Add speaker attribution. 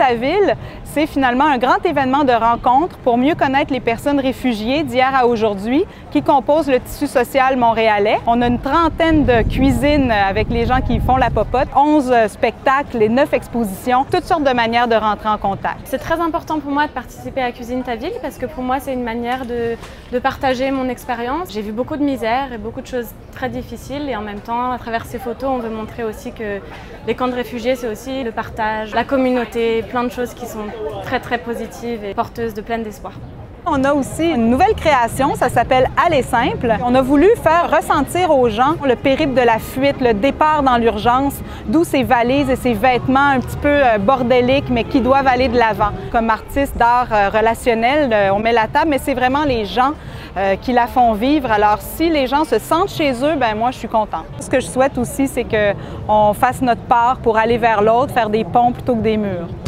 Speaker 1: ta ville, c'est finalement un grand événement de rencontre pour mieux connaître les personnes réfugiées d'hier à aujourd'hui qui composent le tissu social montréalais. On a une trentaine de cuisines avec les gens qui font la popote, 11 spectacles et 9 expositions, toutes sortes de manières de rentrer en contact.
Speaker 2: C'est très important pour moi de participer à Cuisine ta ville parce que pour moi c'est une manière de partager mon expérience. J'ai vu beaucoup de misère et beaucoup de choses très difficiles et en même temps à travers ces photos on veut montrer aussi que les camps de réfugiés c'est aussi le partage, la communauté, plein de choses qui sont très positives et porteuses de plein d'espoir.
Speaker 1: On a aussi une nouvelle création, ça s'appelle Aller simple. On a voulu faire ressentir aux gens le périple de la fuite, le départ dans l'urgence, d'où ces valises et ces vêtements un petit peu bordéliques, mais qui doivent aller de l'avant. Comme artiste d'art relationnel, on met la table, mais c'est vraiment les gens qui la font vivre. Alors, si les gens se sentent chez eux, ben moi, je suis contente. Ce que je souhaite aussi, c'est qu'on fasse notre part pour aller vers l'autre, faire des ponts plutôt que des murs.